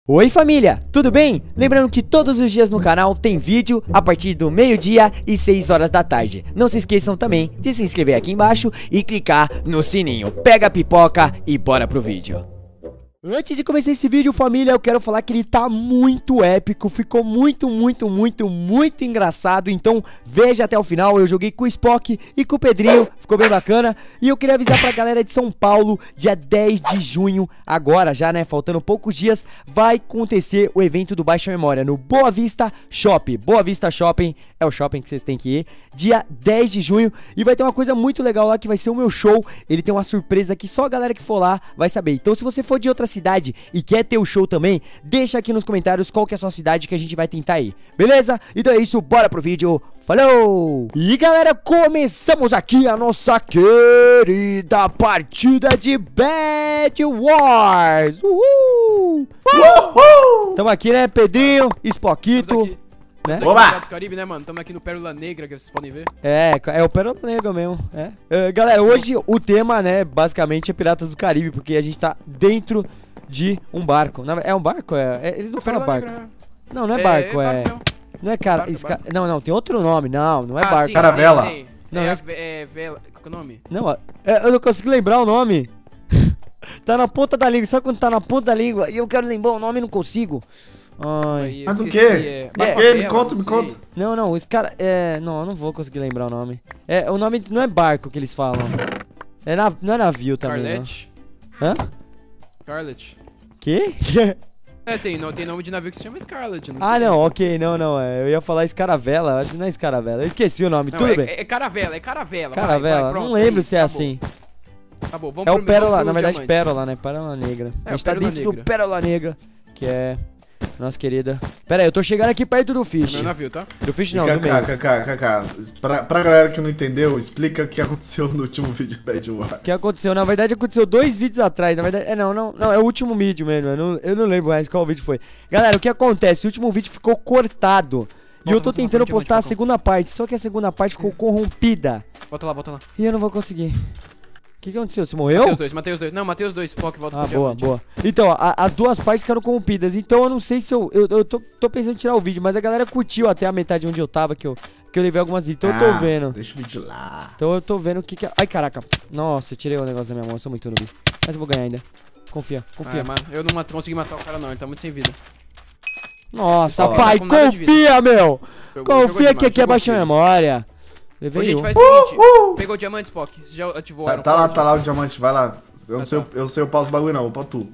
Oi família, tudo bem? Lembrando que todos os dias no canal tem vídeo a partir do meio-dia e 6 horas da tarde. Não se esqueçam também de se inscrever aqui embaixo e clicar no sininho. Pega a pipoca e bora pro vídeo. Antes de começar esse vídeo, família, eu quero falar que ele tá muito épico. Ficou muito engraçado. Então veja até o final. Eu joguei com o Spock e com o Pedrinho. Ficou bem bacana. E eu queria avisar pra galera de São Paulo, dia 10 de junho, agora já, né, faltando poucos dias, vai acontecer o evento do Baixa Memória no Boa Vista Shopping. Boa Vista Shopping é o shopping que vocês têm que ir. Dia 10 de junho. E vai ter uma coisa muito legal lá, que vai ser o meu show. Ele tem uma surpresa que só a galera que for lá vai saber. Então se você for de outra cidade e quer ter o show também, deixa aqui nos comentários qual que é a sua cidade que a gente vai tentar ir, beleza? Então é isso, bora pro vídeo, falou! E galera, começamos aqui a nossa querida partida de Bed Wars. Uhul! Tamo aqui, né, Pedrinho, Spockito, né? Oba! Do Caribe, né, mano? Tamo aqui no Pérola Negra, que vocês podem ver. É o Pérola Negra mesmo, galera, hoje o tema, né, basicamente é Piratas do Caribe, porque a gente tá dentro de um barco. É um barco? Eles não falam barco. Não, não é barco, não é cara... Não, tem outro nome, não é barco. Sim, Caravela. Não, vela... Qual é o nome? Não, eu não consigo lembrar o nome. Tá na ponta da língua, sabe quando tá na ponta da língua e eu quero lembrar o nome e não consigo? Ai. Mas o quê? Me conta. Não, esse cara... não, eu não vou conseguir lembrar o nome. O nome não é barco que eles falam. Não é navio também, Scarlet. não. Hã? Scarlet. Que? Tem nome de navio que se chama Scarlet. Não, ok, não, eu ia falar escaravela, acho que não é escaravela, eu esqueci o nome, não, tudo bem. É caravela. Caravela, pronto, não lembro se é acabou. assim. Acabou, vamos É pro o Pérola, pro na verdade diamante. Pérola, né, Pérola Negra. A gente tá Pérola dentro do Negra. Pérola Negra, que é nossa querida... Pera aí, eu tô chegando aqui perto do Fish. Meu navio, tá? Do Fish não, do meio. Kaká, pra galera que não entendeu, explica o que aconteceu no último vídeo de Bed Wars. O que aconteceu? Na verdade aconteceu 2 vídeos atrás. Na verdade, não, é o último vídeo mesmo. Eu não lembro mais qual vídeo foi. Galera, o que acontece? O último vídeo ficou cortado. E eu tô tentando postar a segunda parte. Só que a segunda parte ficou corrompida. Volta lá. E eu não vou conseguir. O que aconteceu? Você morreu? Matei os dois. Não, matei os dois. Spock, volta pro boa, diamante. boa. Então, as duas partes ficaram corrompidas. Então eu não sei se eu tô pensando em tirar o vídeo. Mas a galera curtiu até a metade onde eu tava. Que eu levei algumas vídeos. Então eu tô vendo. Deixa o vídeo lá. Então eu tô vendo o que é... Ai, caraca. Nossa, eu tirei o negócio da minha mão. Eu sou muito noob. Mas eu vou ganhar ainda. Confia. Mano, eu não consegui matar o cara não. Ele tá muito sem vida. Nossa, Ó, pai, tá com nada de confia, meu! Jogou Confia que aqui é jogou baixa memória. Levei Ô, gente, um. faz o seguinte. Pegou o diamante, Spock. Você já ativou o Iron Tá Forge? lá o diamante, vai lá. Eu sei upar os bagulho não, upa tu.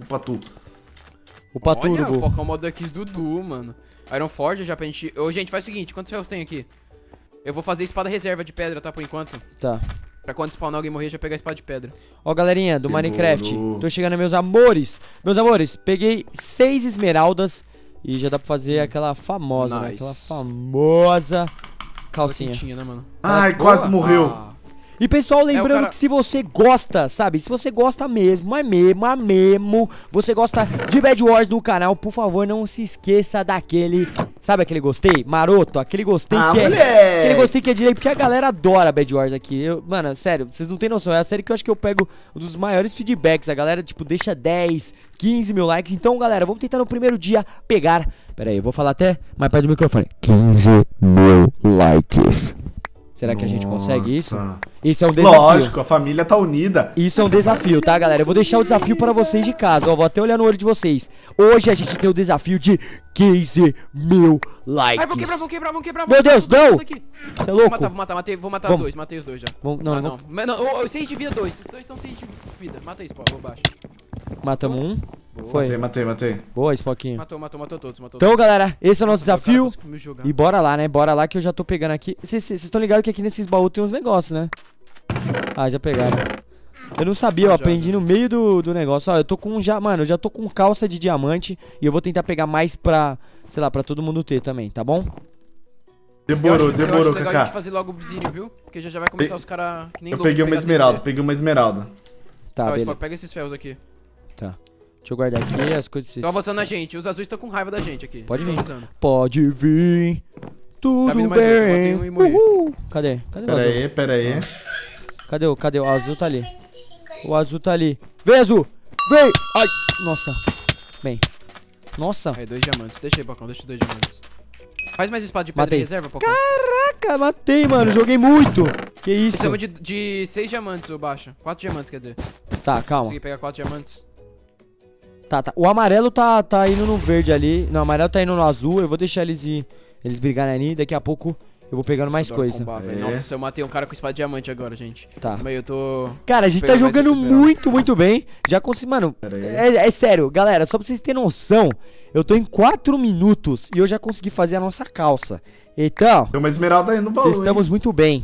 O Paturbo. Olha, o Pokémon Modo X Dudu, mano. Iron Forge já pra gente... Ô, gente, faz o seguinte. Quantos ferros tem aqui? Eu vou fazer espada reserva de pedra, tá? Por enquanto. Tá. Pra quando spawnar alguém morrer, já pegar a espada de pedra. Ó, galerinha do Demorou. Minecraft. Tô chegando, meus amores. Meus amores, peguei 6 esmeraldas. E já dá pra fazer aquela famosa, né? Aquela famosa calcinha. Quentinha, né, mano? Ai, boa. quase morreu. E pessoal, lembrando cara- que se você gosta, sabe? Se você gosta mesmo, mesmo, você gosta de Bed Wars no canal, por favor, não se esqueça daquele, sabe aquele gostei? Maroto, aquele gostei que é... moleque! Aquele gostei que é direito, porque a galera adora Bed Wars aqui. Mano, sério, vocês não tem noção, é a série que eu acho que eu pego um dos maiores feedbacks. A galera, tipo, deixa 10, 15 mil likes. Então, galera, vamos tentar no primeiro dia pegar... Pera aí, eu vou falar até mais perto do microfone. 15 mil likes. Será que a gente consegue isso? Isso é um desafio. Lógico, a família tá unida. Isso é um desafio, tá, galera? Eu vou deixar o desafio para vocês de casa, ó. Vou até olhar no olho de vocês. Hoje a gente tem o desafio de 15 mil likes. Ai, vão quebrar. Meu Deus, não! Você é louco? Vou matar Vamos. dois, matei os dois já. Não. 6 de vida, 2. Esses dois estão 6 de vida. Mata aí, Spock, vou baixo. Matamos um. Foi. Matei. Boa, Spockinho. Matou todos. Então, galera, esse é o nosso desafio. Cara, me jogar. E bora lá, né? Bora lá que eu já tô pegando aqui. Vocês estão ligados que aqui nesses baús tem uns negócios, né? Ah, já pegaram. Eu não sabia, eu aprendi no meio do negócio. Ó, eu tô com mano, eu já tô com calça de diamante. E eu vou tentar pegar mais pra, sei lá, pra todo mundo ter também, tá bom? Demorou, eu acho legal a Kaká. gente fazer logo o vizinho, viu? Porque já vai começar os caras que nem Eu louco peguei uma esmeralda, Tá, Ó, beleza. Spock, pega esses ferros aqui. Tá. Deixa eu guardar aqui as coisas pra vocês. Estão avançando na gente. Os azuis estão com raiva da gente aqui. Pode vir. Tô avisando. Pode vir. Tudo Tá vindo mais outro, bem. botei um e morri. Uhul. Cadê o azul? Pera aí. Cadê o azul? Tá ali. O azul tá ali. Vem, azul! Vem! Ai! Nossa. Bem. Nossa. Aí, 2 diamantes. Deixa aí, Pocão, deixa 2 diamantes. Faz mais espada de pedra Matei. em reserva, Pocão. Caraca, matei, mano. Joguei muito. Que isso? Precisamos de 6 diamantes, ô Baixa. 4 diamantes, quer dizer. Tá, calma. Consegui pegar 4 diamantes. Tá. O amarelo tá indo no verde ali. Não, o amarelo tá indo no azul. Eu vou deixar eles brigarem ali. Daqui a pouco eu vou pegando mais Adoro coisa. combar, velho. Nossa, eu matei um cara com espada de diamante agora, gente. Tá. Mas eu tô... Cara, a gente tá Pegando mais jogando do que eu esperava. muito, muito bem. Já consegui, mano. Pera aí. É sério, galera, só pra vocês terem noção, eu tô em 4 minutos e eu já consegui fazer a nossa calça. Então, Tem uma esmeralda aí no baú. estamos muito bem.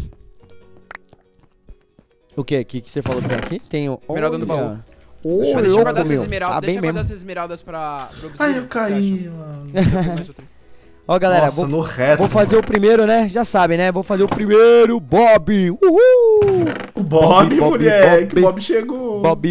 O que? Que você falou que tem aqui? Tenho. Esmeralda no baú. Ô, Deixa eu louco, guardar essas meu. esmeraldas. Tá Deixa bem eu guardar mesmo. essas esmeraldas pra Ai, obsidian. eu caí, mano. Ó, galera, Nossa, vou no reto. fazer o primeiro, né? Já sabem, né? Vou fazer o primeiro, Bob. Uhul! O Bob, Bob, moleque. Bob. O Bob chegou. Bob.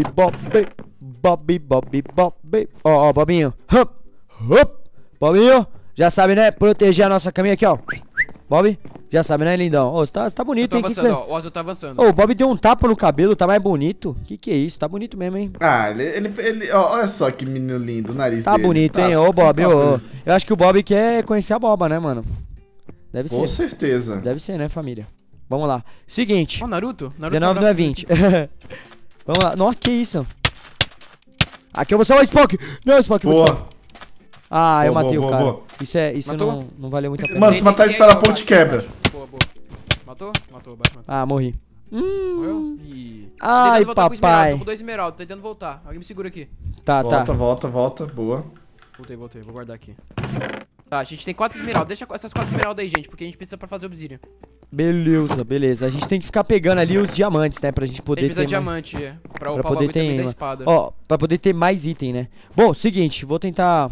Ó, Bobinho. Hup, hup. Bobinho, já sabe, né? Proteger a nossa caminha aqui, ó. Bob, já sabe, né, lindão? Ô, você tá bonito, Tô hein? Que avançando, você... ó. O azul tá avançando. Ô, o Bob deu um tapa no cabelo, tá mais bonito. Que é isso? Tá bonito mesmo, hein? Ah, ó, olha só que menino lindo, o nariz Tá dele. bonito, hein? Ô, Bob, ô. Eu acho que o Bob quer conhecer a Boba, né, mano? Deve Com ser. certeza. Deve ser, né, família? Vamos lá. Seguinte. Ó, Naruto. 19 não é 20. Vamos lá. Nossa, que isso? Aqui eu vou salvar o Spock. Não, Spock, eu vou te salvar. Boa. Ah, eu Boa, matei boa, o cara. boa. Isso Matou? não valeu muito a pena. Mano, se matar esse cara, a ponte quebra. Boa, boa. Matou? Matou, bate, matou. Ah, morri. Morreu? Ih. Ai, Tô tentando voltar com esmeralda, papai. tô com 2 esmeraldas, tô tentando voltar. Alguém me segura aqui. Tá. Volta. Boa. Voltei, vou guardar aqui. Tá, a gente tem 4 esmeraldas. Deixa essas 4 esmeraldas aí, gente, porque a gente precisa pra fazer obsidian. Beleza. A gente tem que ficar pegando ali os diamantes, né? Pra gente A poder gente precisa ter de mais... diamante, pra Pra upar o poder bagulho também ter... da espada. Ó, pra poder ter mais item, né? Bom, seguinte, vou tentar...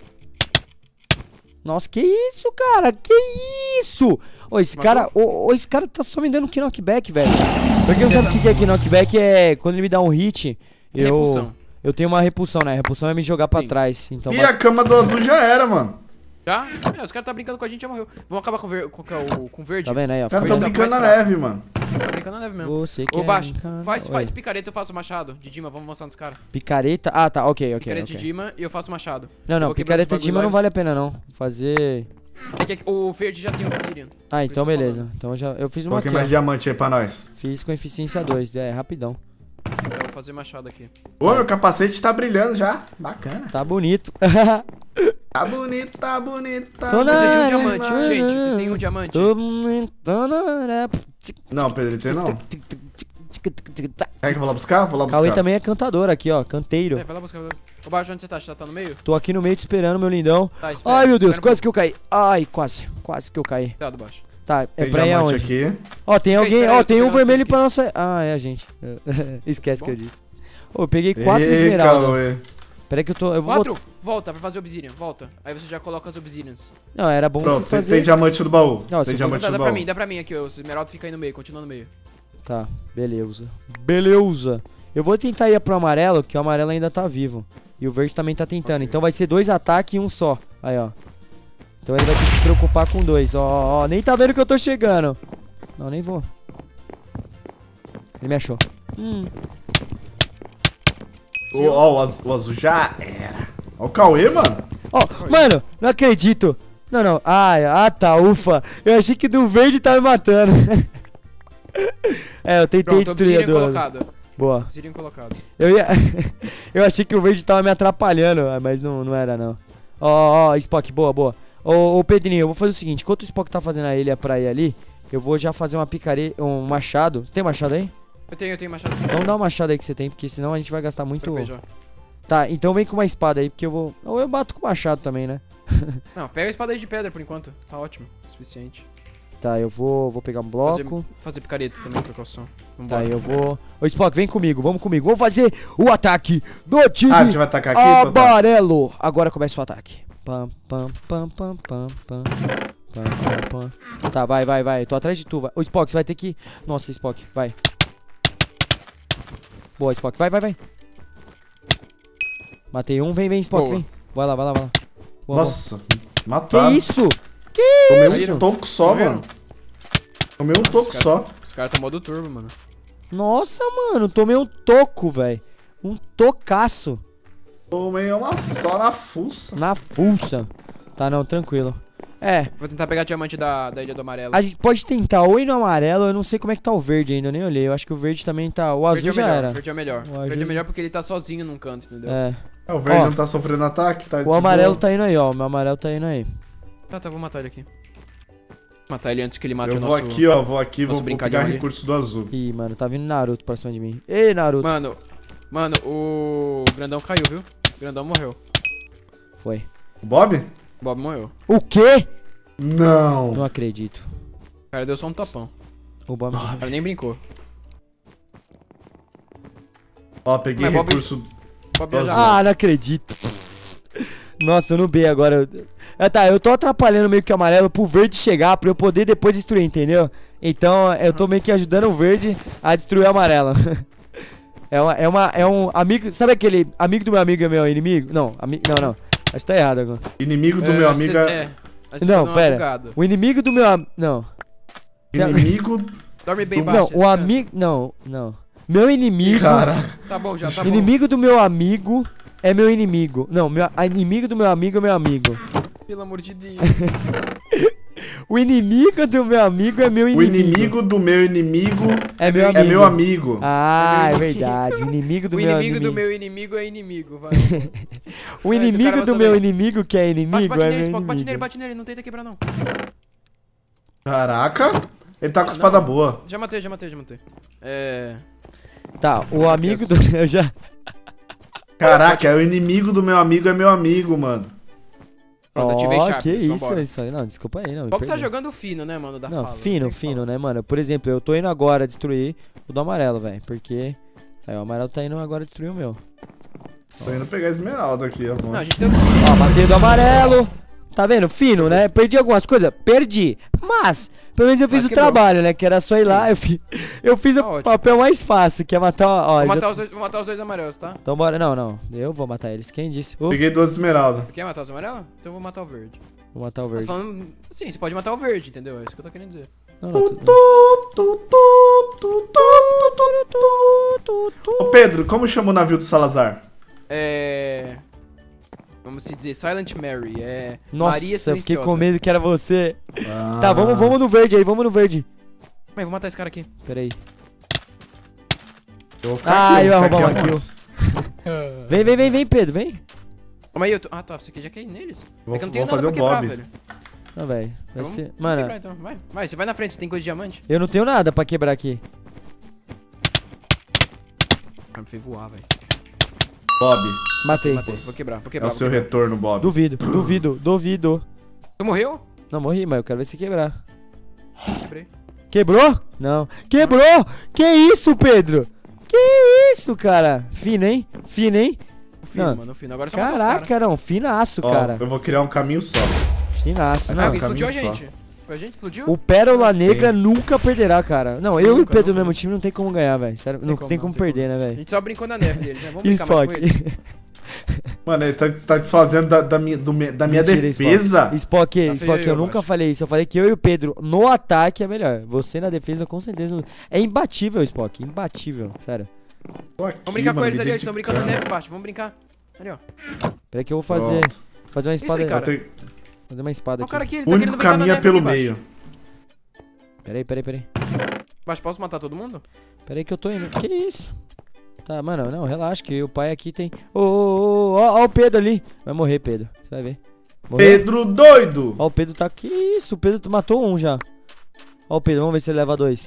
Nossa, que isso, cara? Que isso? Ô, esse cara tá só me dando knockback, velho. Pra quem não sabe o que é knockback, é quando ele me dá um hit, Repulsão. eu tenho uma repulsão, né? A repulsão é me jogar pra Sim. trás. Então, E a cama do azul já era, mano. Já? Os caras tá brincando com a gente, já morreu. Vamos acabar com verde. tá vendo aí, ó? Os caras Verde tão tá brincando na mais fraco. neve, mano. Tá brincando na neve mesmo. Você Ô, quer Baixo, brincar? faz Oi. picareta, eu faço machado. De Dima, vamos mostrar nos caras. Picareta? Ah, tá, ok. Picareta de Dima e eu faço machado. Não, Eu vou quebrar picareta os de Dima não bagulho vale a pena, não. Fazer... É que o verde já tem obsidian. Ah, então Tô falando. beleza. Então eu fiz uma Coloquei aqui, mais ó. diamante aí pra nós. Fiz com eficiência 2, rapidão. Eu vou fazer machado aqui. Ô, meu capacete tá brilhando já. Bacana. Tá bonito. Tá bonito, tá bonito, tá Tô na- Precisa de um Ai, diamante, ai, gente. ai. Vocês têm um diamante? Tô na- Não, Pedro, tem não. Quer que eu vou lá buscar? Vou lá buscar. Cauê também é cantador aqui, ó. Canteiro. Vai lá buscar. Ô, Baixo, onde você tá? Você tá no meio? Tô aqui no meio te esperando, meu lindão. Tá, espera. Ai, meu Deus, Espera um quase que eu caí. Ai, quase que eu caí. Cuidado, Baixo. Tá, é Tem pra ir diamante aonde? aqui. Ó, tem alguém, espera aí, ó, eu tô tem um pegando vermelho aqui. pra nossa... Ah, é a gente. Esquece Bom. que eu disse. Ô, eu peguei 4 Ei, esmeraldas. Cauê. Peraí que eu tô... Eu vou 4? Volta, vai fazer obsidian. Volta. Aí você já coloca as obsidians. Não, era bom Pronto, vocês tem fazerem... diamante no baú. Não, Tem se diamante no baú. Dá pra mim aqui. O esmeralda fica aí no meio, continua no meio. Tá, beleza. Eu vou tentar ir pro amarelo, que o amarelo ainda tá vivo. E o verde também tá tentando. Então vai ser 2 ataques e um só. Aí, ó. Então ele vai ter que se preocupar com 2. Ó, nem tá vendo que eu tô chegando. Não, nem vou. Ele me achou. Ó, o azul já era. Ó o Cauê, mano. Ó, mano, não acredito. Não. Ah, tá, ufa. Eu achei que do verde tá me matando. Eu tentei Pronto, destruir a obsidian do... colocado. Boa. Obsidian colocado. Eu achei que o verde tava me atrapalhando, mas não era, não. Ó, Spock, boa. Ô, Pedrinho, eu vou fazer o seguinte. Enquanto o Spock tá fazendo a ilha pra ir ali, eu vou já fazer uma picareta, um machado. Você tem machado aí? Eu tenho machado. Então dá um machado aí que você tem, porque senão a gente vai gastar muito... Troquei já. Tá, então vem com uma espada aí, porque eu vou... Ou eu bato com machado também, né? Não, pega a espada aí de pedra por enquanto. Tá ótimo. Suficiente. Tá, eu vou pegar um bloco. Fazer picareta também, precaução. Tá, Vambora. eu vou... Ô, Spock, vem comigo, vamos comigo. Vamos fazer o ataque do time Ah, a gente vai atacar aqui, então tá. amarelo. Agora começa o ataque. Pam. Tá, vai. Tô atrás de tu, vai. Ô, Spock, você vai ter que... Nossa, Spock, vai. Boa, Spock, vai. Matei um, vem, Spock, Boa. vem. Vai lá. Boa, Nossa, Que mataram. isso? Tomei Saíram? um toco só, Saíram? mano. Tomei um toco só. Os caras estão modo turbo, mano. Nossa, mano, tomei um toco, velho. Um tocaço. Tomei uma só na fuça. Na fuça. Tá, não, tranquilo. É, Vou tentar pegar diamante da Ilha do Amarelo. a gente pode tentar ou ir no amarelo, eu não sei como é que tá o verde ainda, eu nem olhei. Eu acho que o verde também tá. O azul Verde é já melhor, era. Verde é melhor. O azul- Verde é melhor porque ele tá sozinho num canto, entendeu? É. O verde Ó, não tá sofrendo ataque, tá? O amarelo tá indo aí, ó. O meu amarelo tá indo aí. Tá, vou matar ele aqui. Matar ele antes que ele mate Eu o vou nosso... aqui, ó. Vou aqui, nosso vou brincalhão pegar ali. recurso do azul. Ih, mano, tá vindo Naruto pra cima de mim. Ei, Naruto. Mano, o grandão caiu, viu? O grandão morreu. Foi. O Bob? O Bob morreu. O quê? Não. Não acredito. O cara deu só um topão. O Bob. O cara nem brincou. Ó, peguei Mas Bob- recurso. O Bob Azul. já... Ah, não acredito. Nossa, eu não B agora. Tá, eu tô atrapalhando meio que o amarelo pro verde chegar, pra eu poder depois destruir, entendeu? Então, eu tô meio que ajudando o verde a destruir o amarelo. É um amigo. Sabe aquele amigo do meu amigo é meu inimigo? Não, não. Acho que tá errado agora. Inimigo do meu amigo é. Aí você Não, tá dando uma pera. bugada. O inimigo do meu amigo. Não. Inimigo. Dorme bem Não, baixo. Não, o descansa. amigo. Não. Meu inimigo. Caraca. Tá bom, já tá bom. Inimigo do meu amigo é meu inimigo. Não, inimigo do meu amigo é meu amigo. Pelo amor de Deus. O inimigo do meu amigo é meu O inimigo. inimigo do meu inimigo é meu amigo. é meu amigo. Ah, É é meu inimigo. verdade. O inimigo do O meu inimigo inimigo. do meu inimigo é inimigo, vai. O É, do inimigo cara do vai meu saber. inimigo que é inimigo Bate é nele, meu Spock, inimigo. bate nele, não tenta quebrar não. Caraca. Ele tá com espada boa. Já matei. É... Tá, o amigo do. Eu já. Caraca, é o inimigo do meu amigo é meu amigo, mano. Pronto, ativei Ó, Sharp, que só isso, bora. isso aí. Não, desculpa aí, não. O me Bob tá perdoa. jogando fino, né, mano, da Não, fala. fino, tem que fino, falar. né, mano? Por exemplo, eu tô indo agora destruir o do amarelo, velho. Porque. Aí, o amarelo tá indo agora destruir o meu. Tô indo pegar esmeralda aqui, ó. Não, a gente deu Ó, matei o do amarelo. Tá vendo? Fino, né? Perdi algumas coisas? Perdi. Mas, pelo menos eu fiz Mas o quebrou. trabalho, né? Que era só ir lá. Eu fiz Tá o ótimo. papel mais fácil, que é matar. Ó, Vou já- matar os dois amarelos, tá? Então bora. Não. Eu vou matar eles. Quem disse? Peguei 2 esmeraldas. Quer matar os amarelos? Então eu vou matar o verde. Vou matar o Tô verde. falando... Sim, você pode matar o verde, entendeu? É isso que eu tô querendo dizer. Não, Ô Pedro, como chama o navio do Salazar? É... Vamos se dizer, Silent Mary, é... Nossa, Maria eu fiquei Silenciosa. com medo que era você. Ah. Tá, vamos no verde aí, vamos no verde. Mas vou matar esse cara aqui. Pera aí. Eu vou ficar Ah, aqui, eu ia vou ficar roubar aqui, uma ó. Vem, Pedro, vem. Calma aí, eu tô... Ah, tá, você aqui já quer ir neles? Vou- É que eu não tenho vou nada fazer pra o quebrar, Bob. velho. Não, velho. Vai Vamos ser. Vamos Mano, quebrar, então. Vai, você vai na frente, você tem coisa de diamante? eu não tenho nada pra quebrar aqui. Ah, me fez voar, velho. Bob, Matei. Matei, vou quebrar, vou é quebrar. o vou seu quebrar. retorno, Bob. Duvido. Tu morreu? Não, morri, mas eu quero ver se quebrar. Quebrei. Quebrou? Não. Quebrou? Que isso, Pedro? Que isso, cara? Fino, hein? O fino, Não. mano, o fino. Agora só matou os Caraca, não. Finaço, Ó, cara. eu vou criar um caminho só. Finaço, Ah, não. alguém explodiu a caminho só. gente. Foi a gente que explodiu? O Pérola Negra nunca perderá, cara. Não, eu e o Nunca, Pedro do nunca. mesmo time não tem como ganhar, velho. Sério, não tem como perder, né, A velho? gente só brincou na neve deles, né? Vamos E brincar mais com Spock? eles. Mano, ele tá desfazendo da minha Mentira, defesa. Spock, Tá Spock, feio, eu nunca abaixo. falei isso. Eu falei que eu e o Pedro no ataque é melhor. Você na defesa, com certeza. É imbatível, Spock. Imbatível, sério. Tô aqui, Vamos brincar com mano, eles me ali, eles estão brincando na dedicando. neve embaixo. Vamos brincar. Ali, ó. Peraí que eu vou fazer. Pronto. Fazer uma espada aí, aí. cara. Eu tenho- Fazer uma espada Ó, o cara aqui. aqui, ele O tá único querendo brincar na caminho é neve pelo aqui meio. Peraí. Embaixo, posso matar todo mundo? Peraí que eu tô indo. Que isso? Tá, mano, não, relaxa que o pai aqui tem. Ó o Pedro ali. Vai morrer, Pedro. Você vai ver. Morreu? Pedro doido! Ó, o Pedro tá. Que isso? O Pedro matou um já. Ó, o Pedro, vamos ver se ele leva dois.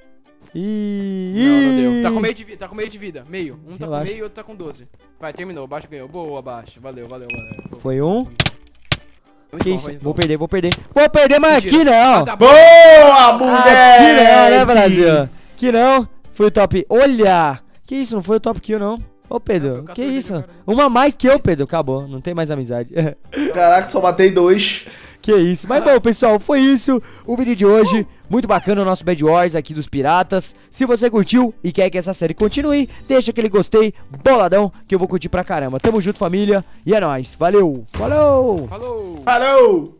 Não deu. Tá com meio de vida. Meio. Um tá Relaxa. com meio e outro tá com 12. Vai, terminou. O baixo ganhou. Boa, baixo. Valeu. Foi um. Muito Que bom, isso? muito Vou bom. perder. Vou perder, mas Mentira. aqui não. Ah, tá bom. Boa, Aqui mulher! não, né, Brasil? Que não. Foi o top. Olha! Que isso? Não foi o top kill, não. Ô, Pedro, Não, foi o que 14 isso? agora. Uma mais que eu, Pedro. Acabou. Não tem mais amizade. Caraca, só matei 2. Que isso. Mas bom, pessoal, foi isso o vídeo de hoje. Muito bacana o nosso Bad Wars aqui dos piratas. Se você curtiu e quer que essa série continue, deixa aquele gostei boladão que eu vou curtir pra caramba. Tamo junto, família. E é nóis. Valeu. Falou. Falou! Parou!